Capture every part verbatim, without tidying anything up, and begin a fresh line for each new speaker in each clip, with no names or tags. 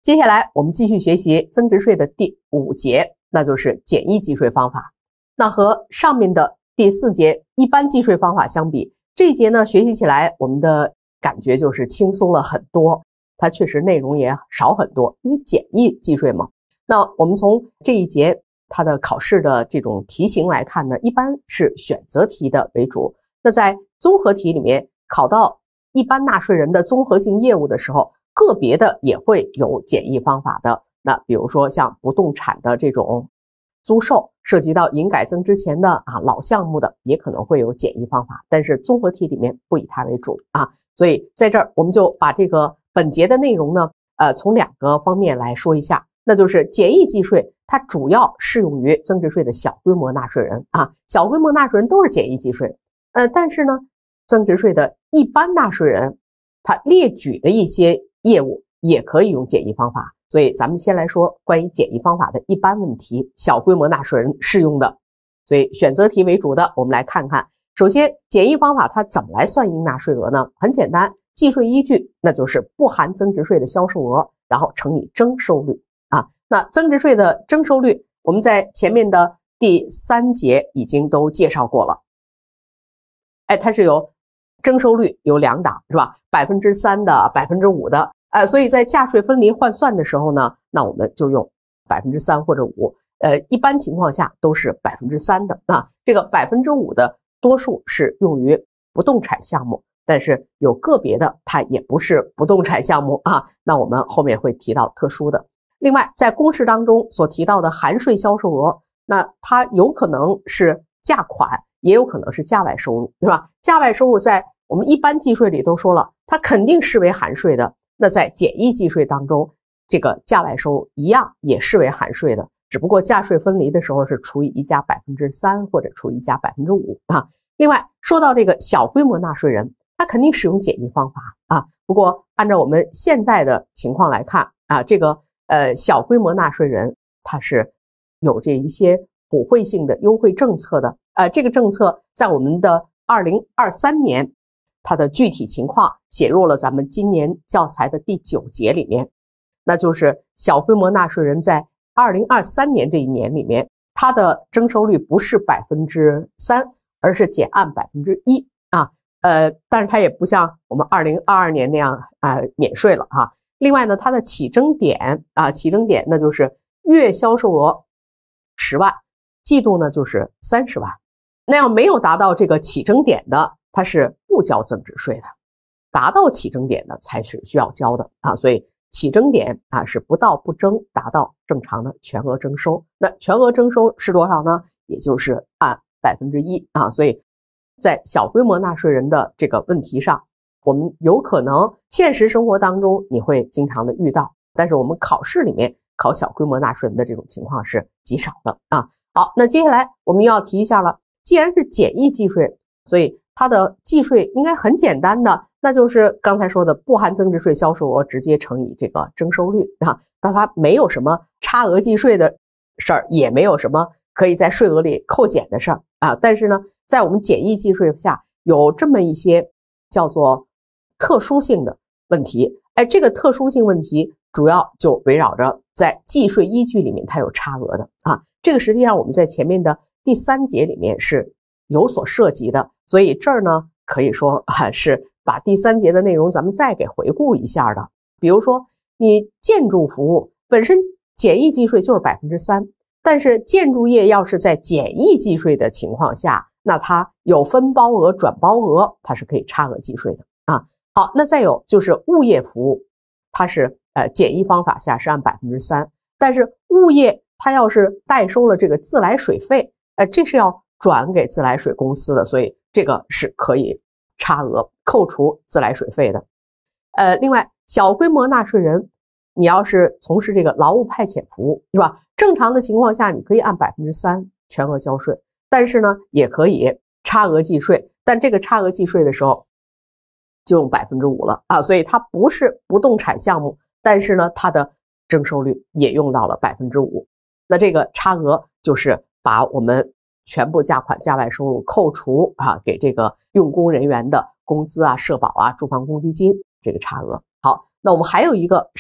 接下来我们继续学习增值税的第五节，那就是简易计税方法。那和上面的第四节一般计税方法相比，这一节呢学习起来我们的感觉就是轻松了很多，它确实内容也少很多，因为简易计税嘛。那我们从这一节它的考试的这种题型来看呢，一般是选择题的为主。那在综合题里面考到一般纳税人的综合性业务的时候，个别的也会有简易方法的。那比如说像不动产的这种租售，涉及到营改增值前的啊老项目的，也可能会有简易方法，但是综合题里面不以它为主啊。所以在这儿我们就把这个本节的内容呢，呃，从两个方面来说一下，那就是简易计税，它主要适用于增值税的小规模纳税人啊，小规模纳税人都是简易计税，呃，但是呢，增值税的一般纳税人，他列举的一些业务也可以用简易方法。所以咱们先来说关于简易方法的一般问题，小规模纳税人适用的。所以选择题为主的，我们来看看。首先，简易方法它怎么来算应纳税额呢？很简单，计税依据那就是不含增值税的销售额，然后乘以征收率啊。那增值税的征收率，我们在前面的第三节已经都介绍过了。哎，它是有征收率有两档，是吧？百分之三的、百分之五的。呃，所以在价税分离换算的时候呢，那我们就用百分之三或者五，呃，一般情况下都是百分之三的啊。这个百分之五的多数是用于不动产项目，但是有个别的它也不是不动产项目啊。那我们后面会提到特殊的。另外，在公式当中所提到的含税销售额，那它有可能是价款，也有可能是价外收入，对吧？价外收入在我们一般计税里都说了，它肯定视为含税的。那在简易计税当中，这个价外收入一样也视为含税的，只不过价税分离的时候是除以一加百分之三或者除以一加百分之五啊。另外，说到这个小规模纳税人，他肯定使用简易方法啊。不过，按照我们现在的情况来看啊，这个呃小规模纳税人他是有这一些普惠性的优惠政策的。呃，这个政策在我们的二零二三年。它的具体情况写入了咱们今年教材的第九节里面，那就是小规模纳税人在二零二三年这一年里面，它的征收率不是百分之三，而是减按百分之一啊。呃，但是它也不像我们二零二二年那样啊、呃、免税了啊。另外呢，它的起征点啊，起征点那就是月销售额十万，季度呢就是三十万。那要没有达到这个起征点的，它是不交增值税的，达到起征点的才是需要交的啊。所以起征点啊是不到不征，达到正常的全额征收。那全额征收是多少呢？也就是按百分之一啊。所以在小规模纳税人的这个问题上，我们有可能现实生活当中你会经常的遇到，但是我们考试里面考小规模纳税人的这种情况是极少的啊。好，那接下来我们要提一下了，既然是简易计税，所以它的计税应该很简单的，那就是刚才说的不含增值税销售额直接乘以这个征收率啊。那它没有什么差额计税的事儿，也没有什么可以在税额里扣减的事儿啊。但是呢，在我们简易计税下有这么一些叫做特殊性的问题，哎，这个特殊性问题主要就围绕着在计税依据里面它有差额的啊。这个实际上我们在前面的第三节里面是有所涉及的，所以这儿呢可以说啊是把第三节的内容咱们再给回顾一下的。比如说你建筑服务本身简易计税就是百分之三，但是建筑业要是在简易计税的情况下，那它有分包额转包额，它是可以差额计税的啊。好，那再有就是物业服务，它是呃简易方法下是按百分之三，但是物业它要是代收了这个自来水费，呃这是要转给自来水公司的，所以这个是可以差额扣除自来水费的。呃，另外小规模纳税人，你要是从事这个劳务派遣服务，是吧？正常的情况下，你可以按百分之三全额交税，但是呢，也可以差额计税，但这个差额计税的时候就用百分之五了啊，所以它不是不动产项目，但是呢，它的征收率也用到了百分之五。那这个差额就是把我们全部价款价外收入扣除啊，给这个用工人员的工资啊、社保啊、住房公积金这个差额。好，那我们还有一个是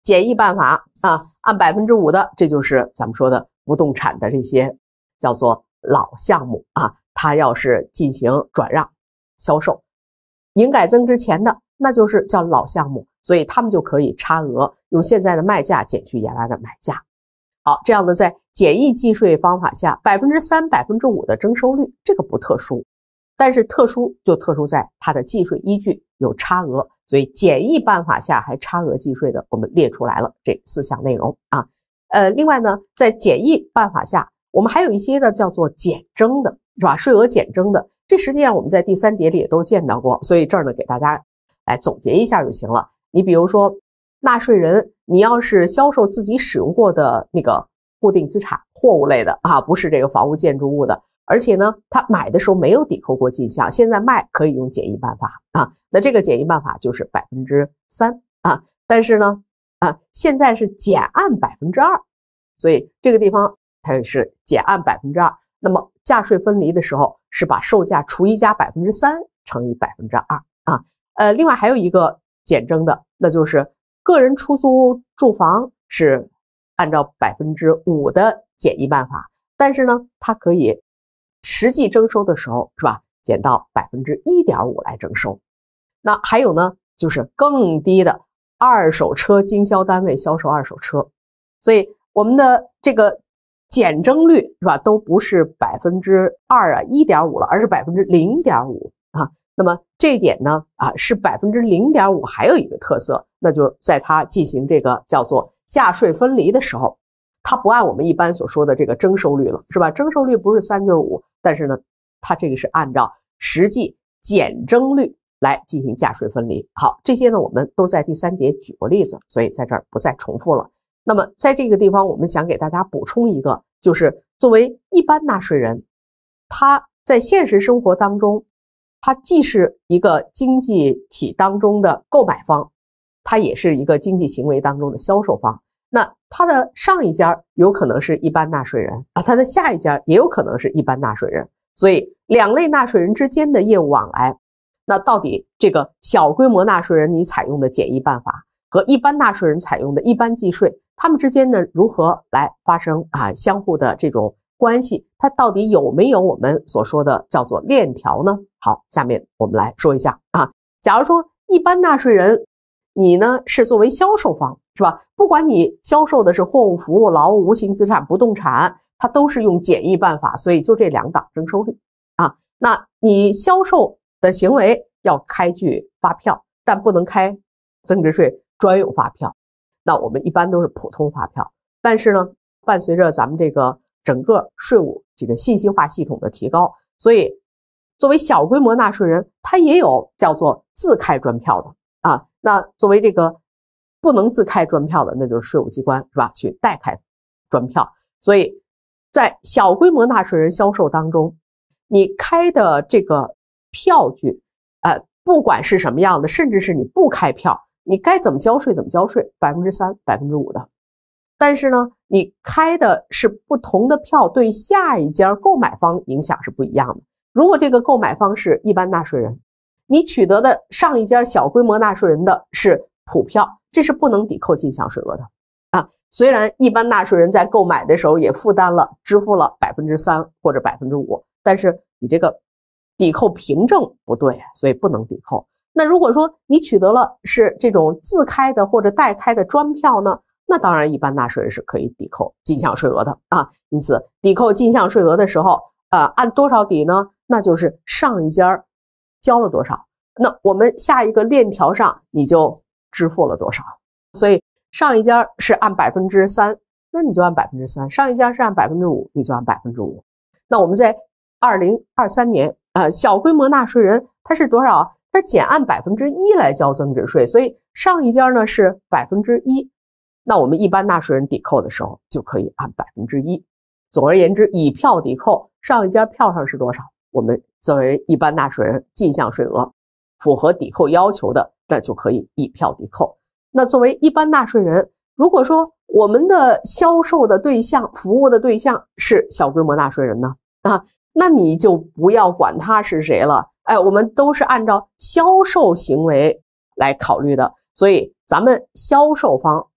简易办法啊，按百分之五的，这就是咱们说的不动产的这些叫做老项目啊，它要是进行转让销售，营改增值前的，那就是叫老项目，所以他们就可以差额，用现在的卖价减去原来的买价。好，这样的在简易计税方法下，百分之三、百分之五的征收率，这个不特殊，但是特殊就特殊在它的计税依据有差额，所以简易办法下还差额计税的，我们列出来了这四项内容啊。呃，另外呢，在简易办法下，我们还有一些的叫做减征的，是吧？税额减征的，这实际上我们在第三节里也都见到过，所以这儿呢给大家来总结一下就行了。你比如说，纳税人，你要是销售自己使用过的那个固定资产、货物类的啊，不是这个房屋建筑物的，而且呢，他买的时候没有抵扣过进项，现在卖可以用简易办法啊。那这个简易办法就是百分之三啊，但是呢，啊，现在是减按百分之二，所以这个地方它也是减按百分之二。那么价税分离的时候是把售价除以加百分之三乘以百分之二啊。呃，另外还有一个减征的，那就是个人出租住房是按照百分之五的简易办法，但是呢，它可以实际征收的时候是吧，减到百分之一点五来征收。那还有呢，就是更低的二手车经销单位销售二手车，所以我们的这个减征率是吧，都不是百分之二啊一点五了，而是百分之零点五啊。那么这一点呢啊是百分之零点五，还有一个特色，那就是在它进行这个叫做价税分离的时候，它不按我们一般所说的这个征收率了，是吧？征收率不是三就是五，但是呢，它这个是按照实际减征率来进行价税分离。好，这些呢我们都在第三节举过例子，所以在这儿不再重复了。那么在这个地方，我们想给大家补充一个，就是作为一般纳税人，他在现实生活当中，他既是一个经济体当中的购买方，他也是一个经济行为当中的销售方。那他的上一家有可能是一般纳税人啊，他的下一家也有可能是一般纳税人，所以两类纳税人之间的业务往来，那到底这个小规模纳税人你采用的简易办法和一般纳税人采用的一般计税，他们之间呢如何来发生啊相互的这种关系，它到底有没有我们所说的叫做链条呢？好，下面我们来说一下啊，假如说一般纳税人你呢是作为销售方，是吧？不管你销售的是货物、服务、劳务、无形资产、不动产，它都是用简易办法，所以就这两档征收率啊。那你销售的行为要开具发票，但不能开增值税专用发票，那我们一般都是普通发票。但是呢，伴随着咱们这个整个税务这个信息化系统的提高，所以作为小规模纳税人，他也有叫做自开专票的啊。那作为这个不能自开专票的，那就是税务机关是吧？去代开专票。所以在小规模纳税人销售当中，你开的这个票据，呃，不管是什么样的，甚至是你不开票，你该怎么交税怎么交税，百分之三、百分之五的。但是呢，你开的是不同的票，对下一家购买方影响是不一样的。如果这个购买方是一般纳税人，你取得的上一家小规模纳税人的是普票，这是不能抵扣进项税额的啊。虽然一般纳税人在购买的时候也负担了支付了百分之三或者百分之五，但是你这个抵扣凭证不对，所以不能抵扣。那如果说你取得了是这种自开的或者代开的专票呢，那当然一般纳税人是可以抵扣进项税额的啊。因此抵扣进项税额的时候，呃，按多少抵呢？那就是上一家交了多少，那我们下一个链条上你就支付了多少。所以上一家是按百分之三，那你就按百分之三；上一家是按百分之五，你就按百分之五。那我们在二零二三年，呃，小规模纳税人他是多少？他减按百分之一来交增值税，所以上一家呢是百分之一，那我们一般纳税人抵扣的时候就可以按百分之一。总而言之，以票抵扣，上一家票上是多少？我们作为一般纳税人进项税额符合抵扣要求的，那就可以以票抵扣。那作为一般纳税人，如果说我们的销售的对象、服务的对象是小规模纳税人呢，啊，那你就不要管他是谁了，哎，我们都是按照销售行为来考虑的，所以咱们销售方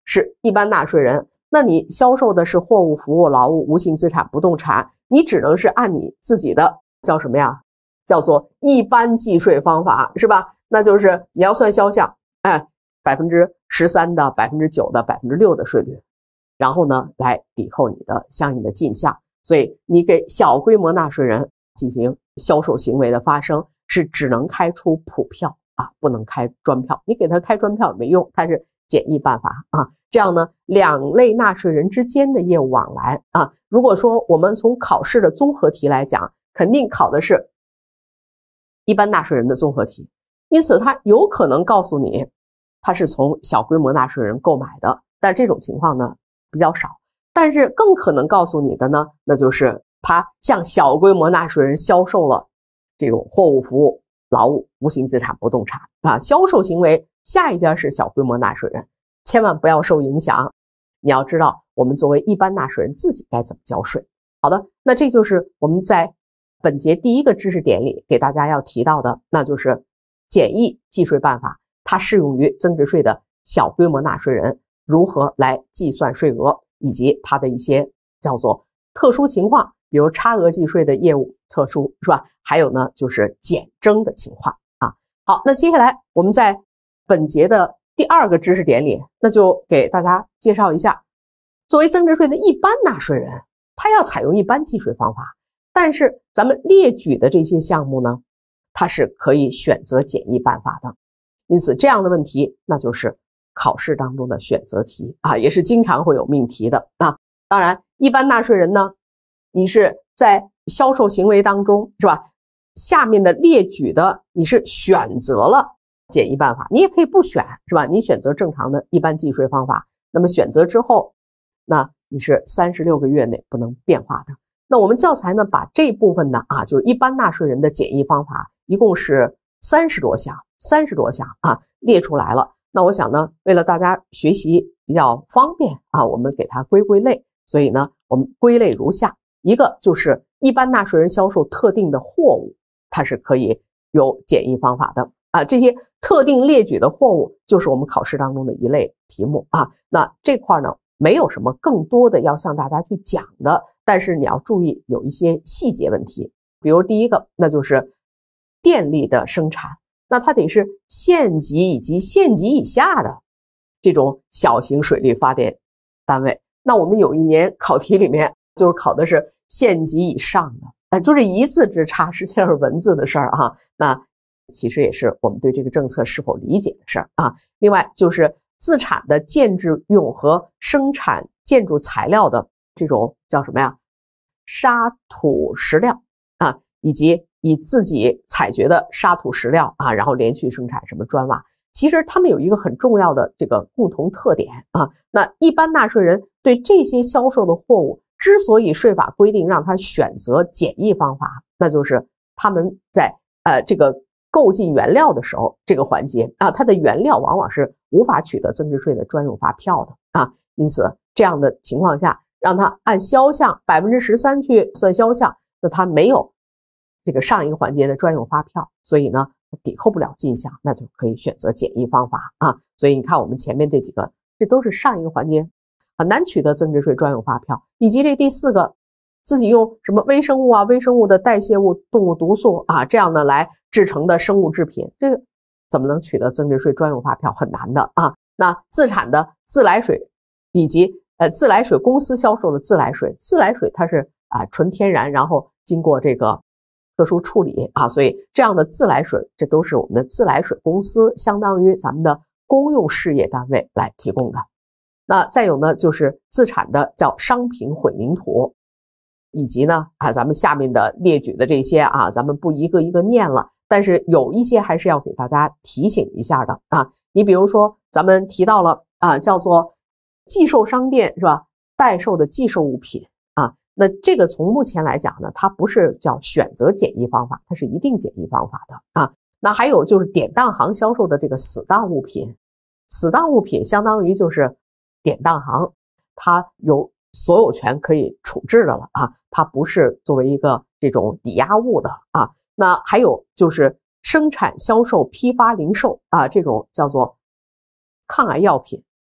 是一般纳税人，那你销售的是货物、服务、劳务、无形资产、不动产，你只能是按你自己的叫什么呀？叫做一般计税方法，是吧？那就是你要算销项，哎，百分之十三的、百分之九的、百分之六的税率，然后呢来抵扣你的相应的进项。所以你给小规模纳税人进行销售行为的发生，是只能开出普票啊，不能开专票。你给他开专票也没用，它是简易办法啊。这样呢，两类纳税人之间的业务往来啊，如果说我们从考试的综合题来讲，肯定考的是一般纳税人的综合题，因此他有可能告诉你他是从小规模纳税人购买的，但这种情况呢比较少。但是更可能告诉你的呢，那就是他向小规模纳税人销售了这种货物、服务、劳务、无形资产、不动产啊。销售行为下一家是小规模纳税人，千万不要受影响。你要知道，我们作为一般纳税人自己该怎么交税。好的，那这就是我们在本节第一个知识点里给大家要提到的，那就是简易计税办法，它适用于增值税的小规模纳税人如何来计算税额，以及它的一些叫做特殊情况，比如差额计税的业务特殊，是吧？还有呢就是减征的情况啊。好，那接下来我们在本节的第二个知识点里，那就给大家介绍一下，作为增值税的一般纳税人，他要采用一般计税方法，但是咱们列举的这些项目呢，它是可以选择简易办法的。因此这样的问题那就是考试当中的选择题啊，也是经常会有命题的啊。当然一般纳税人呢，你是在销售行为当中，是吧，下面的列举的你是选择了简易办法，你也可以不选，是吧？你选择正常的一般计税方法，那么选择之后，那你是三十六个月内不能变化的。那我们教材呢，把这部分呢啊，就是一般纳税人的简易方法，一共是三十多项，三十多项啊列出来了。那我想呢，为了大家学习比较方便啊，我们给它归归类。所以呢，我们归类如下：一个就是一般纳税人销售特定的货物，它是可以有简易方法的啊。这些特定列举的货物就是我们考试当中的一类题目啊。那这块呢，没有什么更多的要向大家去讲的，但是你要注意有一些细节问题。比如第一个，那就是电力的生产，那它得是县级以及县级以下的这种小型水力发电单位。那我们有一年考题里面就是考的是县级以上的，呃，就这一字之差，实际上是文字的事儿哈。那其实也是我们对这个政策是否理解的事儿啊。另外就是自产的建筑用和生产建筑材料的这种叫什么呀？沙土石料啊，以及以自己采掘的沙土石料啊，然后连续生产什么砖瓦。其实他们有一个很重要的这个共同特点啊，那一般纳税人对这些销售的货物之所以税法规定让他选择简易方法，那就是他们在呃这个购进原料的时候这个环节啊，它的原料往往是无法取得增值税的专用发票的啊，因此这样的情况下，让他按销项百分之十三去算销项，那他没有这个上一个环节的专用发票，所以呢抵扣不了进项，那就可以选择简易方法啊。所以你看我们前面这几个，这都是上一个环节很难取得增值税专用发票，以及这第四个自己用什么微生物啊、微生物的代谢物、动物毒素啊这样的来制成的生物制品，这个怎么能取得增值税专用发票？很难的啊。那自产的自来水以及呃自来水公司销售的自来水，自来水它是啊纯天然，然后经过这个特殊处理啊，所以这样的自来水，这都是我们的自来水公司，相当于咱们的公用事业单位来提供的。那再有呢，就是自产的叫商品混凝土，以及呢啊，咱们下面的列举的这些啊，咱们不一个一个念了，但是有一些还是要给大家提醒一下的啊。你比如说，咱们提到了啊，叫做寄售商店是吧？代售的寄售物品啊。那这个从目前来讲呢，它不是叫选择简易方法，它是一定简易方法的啊。那还有就是典当行销售的这个死当物品，死当物品相当于就是典当行它有所有权可以处置的了啊，它不是作为一个这种抵押物的啊。那还有就是生产、销售、批发、零售啊，这种叫做抗癌药品是吧？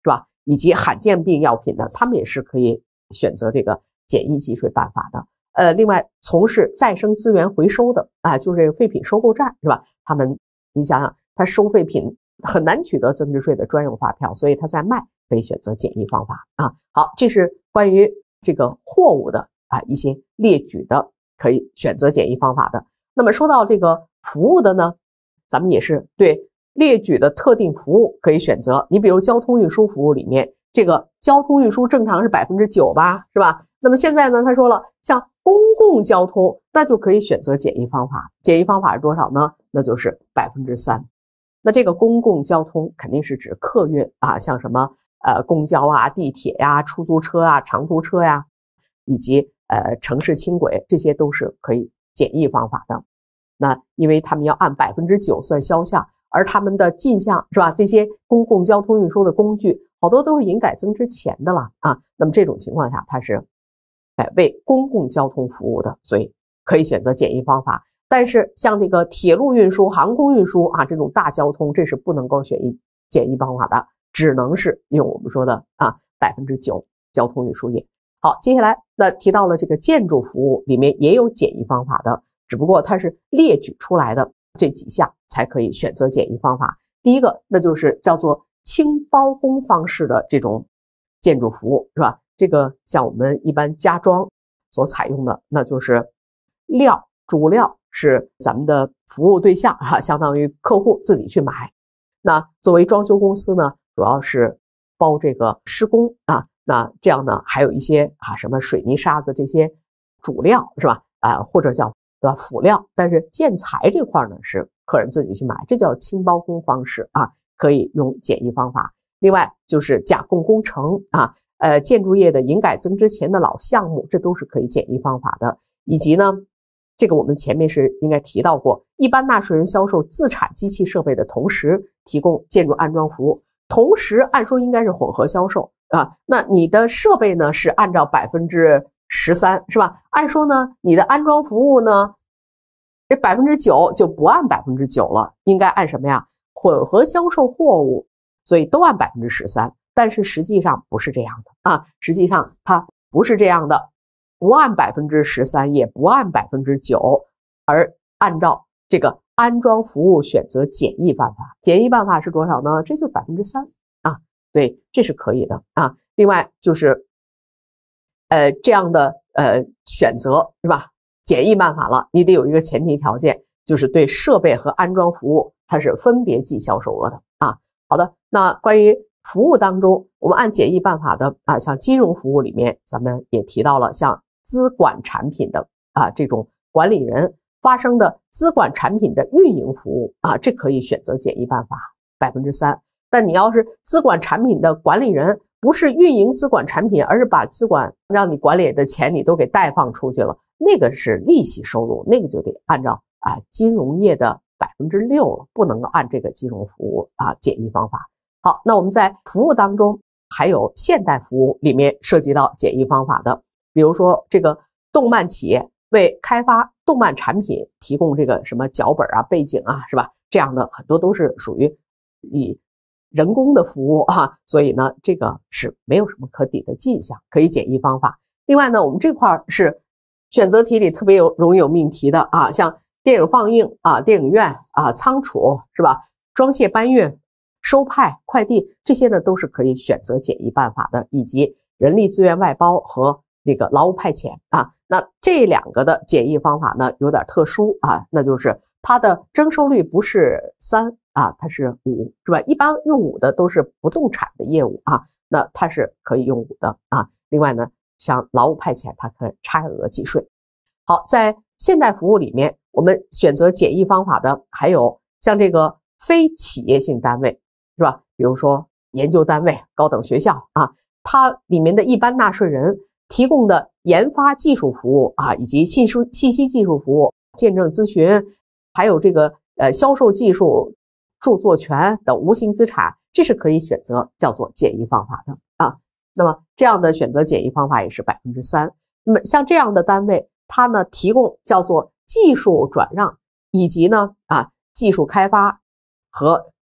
以及罕见病药品的，他们也是可以选择这个简易计税办法的。呃，另外从事再生资源回收的啊，就是这个废品收购站是吧？他们你想想，他收废品很难取得增值税的专用发票，所以他在卖可以选择简易方法啊。好，这是关于这个货物的啊一些列举的可以选择简易方法的。那么说到这个服务的呢，咱们也是对列举的特定服务可以选择。你比如交通运输服务里面，这个交通运输正常是百分之九吧，是吧？那么现在呢，他说了，像公共交通，那就可以选择简易方法。简易方法是多少呢？那就是百分之三。那这个公共交通肯定是指客运啊，像什么呃公交啊、地铁呀、出租车啊、长途车呀，以及呃城市轻轨，这些都是可以简易方法的。那因为他们要按百分之九算销项，而他们的进项是吧？这些公共交通运输的工具好多都是营改增值前的了啊。那么这种情况下，它是哎为公共交通服务的，所以可以选择简易方法。但是像这个铁路运输、航空运输啊这种大交通，这是不能够选一简易方法的，只能是用我们说的啊百分之九交通运输业。好，接下来那提到了这个建筑服务里面也有简易方法的，只不过它是列举出来的这几项才可以选择简易方法。第一个，那就是叫做轻包工方式的这种建筑服务，是吧？这个像我们一般家装所采用的，那就是料主料是咱们的服务对象啊，相当于客户自己去买。那作为装修公司呢，主要是包这个施工啊，那这样呢，还有一些啊什么水泥沙子这些主料是吧？啊，或者叫对吧辅料，但是建材这块呢是客人自己去买，这叫轻包工方式啊，可以用简易方法。另外就是加工工程啊，呃，建筑业的营改增值前的老项目，这都是可以简易方法的。以及呢，这个我们前面是应该提到过，一般纳税人销售自产机器设备的同时提供建筑安装服务，同时按说应该是混合销售啊。那你的设备呢是按照百分之十三是吧？按说呢，你的安装服务呢，这百分之九就不按百分之九了，应该按什么呀？混合销售货物，所以都按百分之十三。但是实际上不是这样的啊，实际上它不是这样的，不按百分之十三，也不按百分之九，而按照这个安装服务选择简易办法。简易办法是多少呢？这就是百分之三啊，对，这是可以的啊。另外就是，呃，这样的呃选择是吧？简易办法了，你得有一个前提条件，就是对设备和安装服务它是分别计销售额的啊。好的，那关于服务当中，我们按简易办法的啊，像金融服务里面，咱们也提到了像资管产品的啊这种管理人发生的资管产品的运营服务啊，这可以选择简易办法百分之三。但你要是资管产品的管理人，不是运营资管产品，而是把资管让你管理的钱你都给贷放出去了，那个是利息收入，那个就得按照啊金融业的百分之六了，不能够按这个金融服务啊简易方法。好，那我们在服务当中还有现代服务里面涉及到简易方法的，比如说这个动漫企业为开发动漫产品提供这个什么脚本啊、背景啊，是吧？这样的很多都是属于以人工的服务啊，所以呢，这个是没有什么可抵的进项，可以简易方法。另外呢，我们这块是选择题里特别有容易有命题的啊，像电影放映啊、电影院啊、仓储是吧？装卸搬运、收派、快递，这些呢都是可以选择简易办法的，以及人力资源外包和那个劳务派遣啊。那这两个的简易方法呢有点特殊啊，那就是它的征收率不是三啊，它是五，是吧？一般用五的都是不动产的业务啊，那它是可以用五的啊。另外呢，像劳务派遣，它可以差额计税。好，在现代服务里面，我们选择简易方法的还有像这个非企业性单位，是吧？比如说研究单位、高等学校啊，它里面的一般纳税人提供的研发技术服务啊，以及信息信息技术服务、见证咨询，还有这个呃销售技术、著作权等无形资产，这是可以选择叫做简易方法的啊。那么这样的选择简易方法也是百分之三。那么像这样的单位，它呢提供叫做技术转让，以及呢啊技术开发和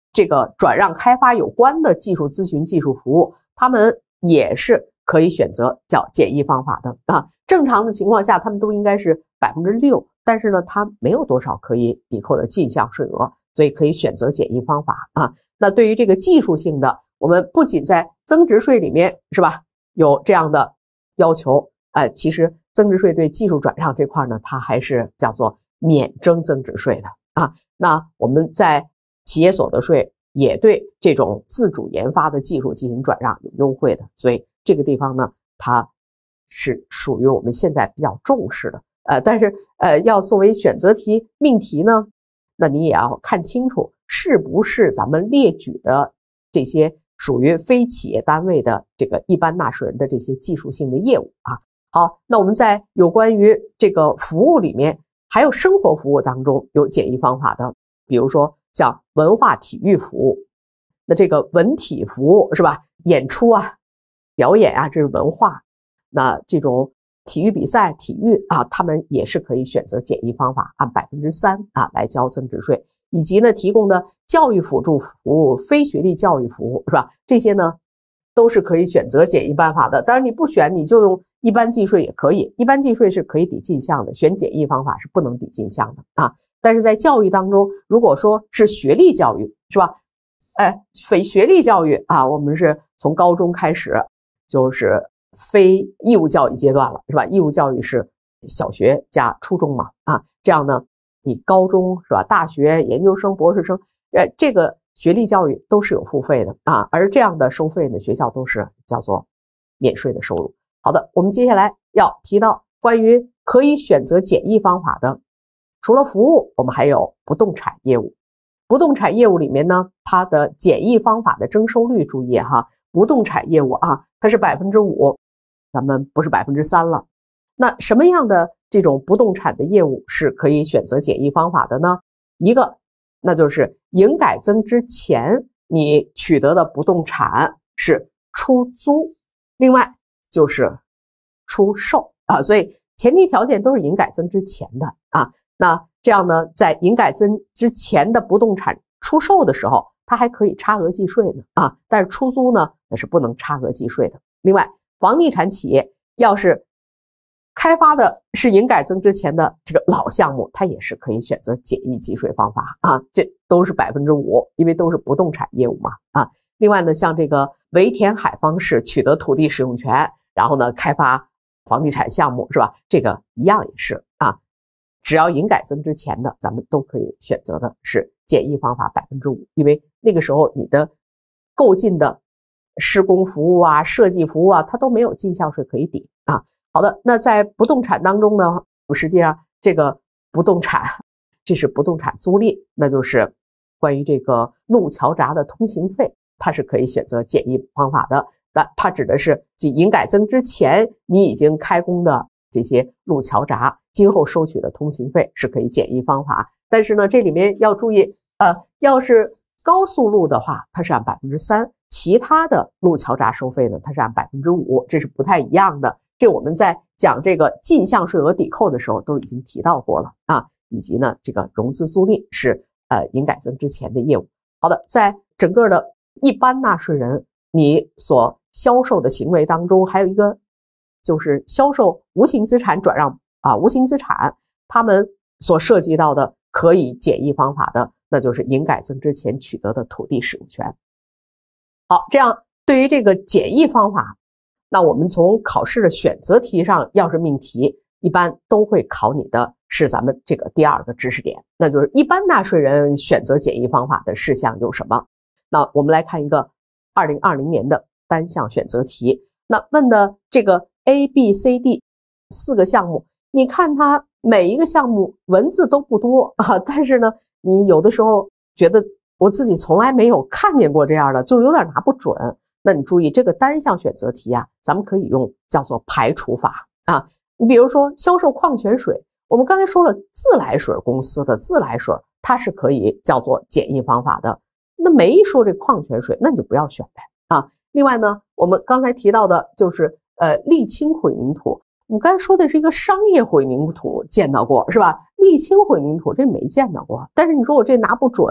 这个转让开发有关的技术咨询、技术服务，他们也是可以选择叫简易方法的啊。正常的情况下，他们都应该是百分之六，但是呢，它没有多少可以抵扣的进项税额，所以可以选择简易方法啊。那对于这个技术性的，我们不仅在增值税里面是吧有这样的要求，呃，其实增值税对技术转让这块呢，它还是叫做免征增值税的啊。那我们在企业所得税也对这种自主研发的技术进行转让有优惠的，所以这个地方呢，它是属于我们现在比较重视的。呃，但是呃，要作为选择题命题呢，那你也要看清楚是不是咱们列举的这些属于非企业单位的这个一般纳税人的这些技术性的业务啊。好，那我们在有关于这个服务里面，还有生活服务当中有简易方法的，比如说像文化体育服务，那这个文体服务是吧？演出啊、表演啊，这是文化。那这种体育比赛、体育啊，他们也是可以选择简易方法，按百分之三啊来交增值税。以及呢，提供的教育辅助服务、非学历教育服务是吧？这些呢都是可以选择简易办法的。当然你不选，你就用一般计税也可以，一般计税是可以抵进项的，选简易方法是不能抵进项的啊。但是在教育当中，如果说是学历教育是吧？哎，非学历教育啊，我们是从高中开始就是非义务教育阶段了是吧？义务教育是小学加初中嘛啊，这样呢。你高中是吧？大学、研究生、博士生，呃，这个学历教育都是有付费的啊，而这样的收费呢，学校都是叫做免税的收入。好的，我们接下来要提到关于可以选择简易方法的，除了服务，我们还有不动产业务。不动产业务里面呢，它的简易方法的征收率，注意哈，不动产业务啊，它是百分之五，咱们不是百分之三了。那什么样的这种不动产的业务是可以选择简易方法的呢？一个，那就是营改增之前你取得的不动产是出租，另外就是出售啊，所以前提条件都是营改增之前的啊。那这样呢，在营改增之前的不动产出售的时候，它还可以差额计税呢啊，但是出租呢，那是不能差额计税的。另外，房地产企业要是开发的是营改增之前的这个老项目，它也是可以选择简易计税方法啊，这都是百分之五，因为都是不动产业务嘛啊。另外呢，像这个围填海方式取得土地使用权，然后呢开发房地产项目是吧？这个一样也是啊，只要营改增之前的，咱们都可以选择的是简易方法百分之五，因为那个时候你的购进的施工服务啊、设计服务啊，它都没有进项税可以抵啊。好的，那在不动产当中呢，实际上这个不动产，这是不动产租赁，那就是关于这个路桥闸的通行费，它是可以选择简易方法的。那它指的是即营改增之前你已经开工的这些路桥闸，今后收取的通行费是可以简易方法。但是呢，这里面要注意，呃，要是高速路的话，它是按百分之三，其他的路桥闸收费呢，它是按百分之五，这是不太一样的。这我们在讲这个进项税额抵扣的时候都已经提到过了啊，以及呢这个融资租赁是呃营改增之前的业务。好的，在整个的一般纳税人你所销售的行为当中，还有一个就是销售无形资产转让啊，无形资产他们所涉及到的可以简易方法的，那就是营改增之前取得的土地使用权。好，这样对于这个简易方法，那我们从考试的选择题上，要是命题，一般都会考你的是咱们这个第二个知识点，那就是一般纳税人选择简易方法的事项有什么？那我们来看一个二零二零年的单项选择题，那问的这个 A、B、C、D 四个项目，你看它每一个项目文字都不多啊，但是呢，你有的时候觉得我自己从来没有看见过这样的，就有点拿不准。那你注意这个单项选择题啊，咱们可以用叫做排除法啊。你比如说销售矿泉水，我们刚才说了自来水公司的自来水，它是可以叫做简易方法的。那没说这矿泉水，那你就不要选呗啊。另外呢，我们刚才提到的就是呃沥青混凝土，我们刚才说的是一个商业混凝土见到过是吧？沥青混凝土这没见到过，但是你说我这拿不准，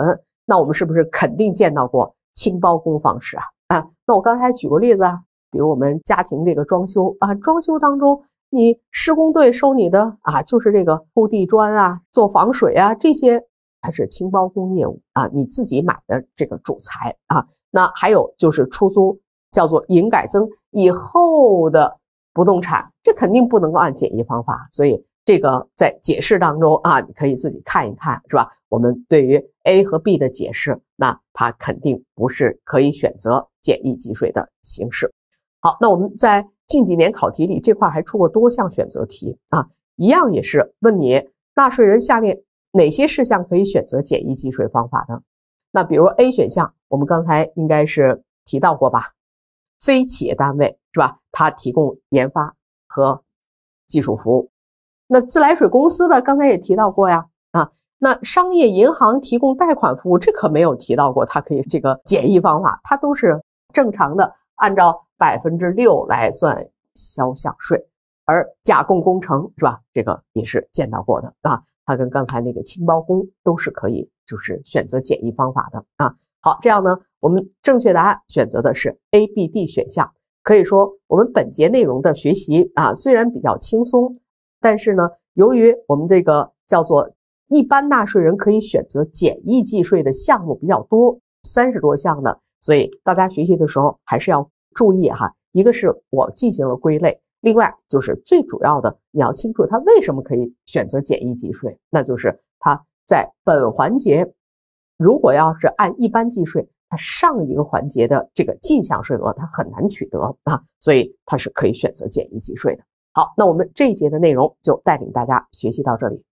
那我们是不是肯定见到过清包工方式啊？啊，那我刚才举过例子啊，比如我们家庭这个装修啊，装修当中你施工队收你的啊，就是这个铺地砖啊、做防水啊这些，它是清包工业务啊，你自己买的这个主材啊。那还有就是出租，叫做营改增以后的不动产，这肯定不能够按简易方法，所以这个在解释当中啊，你可以自己看一看，是吧？我们对于 A 和 B 的解释，那它肯定不是可以选择简易计税的形式。好，那我们在近几年考题里这块还出过多项选择题啊，一样也是问你纳税人下列哪些事项可以选择简易计税方法呢？那比如 A 选项，我们刚才应该是提到过吧？非企业单位是吧？它提供研发和技术服务。那自来水公司的刚才也提到过呀，啊，那商业银行提供贷款服务，这可没有提到过，它可以这个简易方法，它都是正常的，按照百分之六来算销项税。而加工工程是吧？这个也是见到过的啊，它跟刚才那个清包工都是可以就是选择简易方法的啊。好，这样呢，我们正确答案选择的是 A、B、D 选项。可以说我们本节内容的学习啊，虽然比较轻松，但是呢，由于我们这个叫做一般纳税人可以选择简易计税的项目比较多，三十多项呢，所以大家学习的时候还是要注意哈。一个是我进行了归类，另外就是最主要的，你要清楚它为什么可以选择简易计税，那就是它在本环节，如果要是按一般计税，它上一个环节的这个进项税额它很难取得啊，所以它是可以选择简易计税的。好，那我们这一节的内容就带领大家学习到这里。